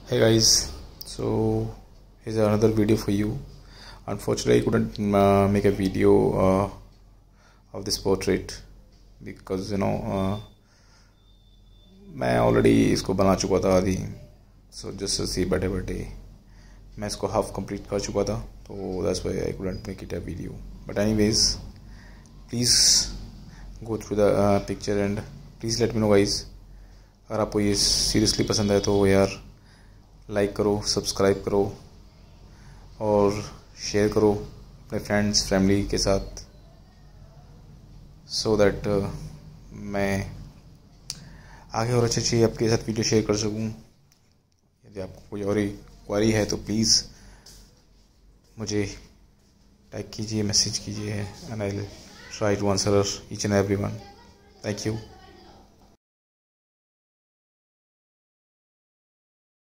Hey guys, so here's another video for you. Unfortunately, I couldn't make a video of this portrait because मैं already इसको बना चुका था आधी. So just see बैठे बैठे मैं इसको हाफ कंप्लीट कर चुका था, तो that's why I couldn't make it a video. But anyways, please go through the picture and please let me know guys. अगर आपको ये सीरियसली पसंद है तो यार लाइक करो, सब्सक्राइब करो और शेयर करो अपने फ्रेंड्स फैमिली के साथ, सो दैट मैं आगे और अच्छी आपके साथ वीडियो शेयर कर सकूं. यदि आपको कोई और क्वारी है तो प्लीज़ मुझे टैग कीजिए, मैसेज कीजिए, and I will try to answer each and every one. Thank you.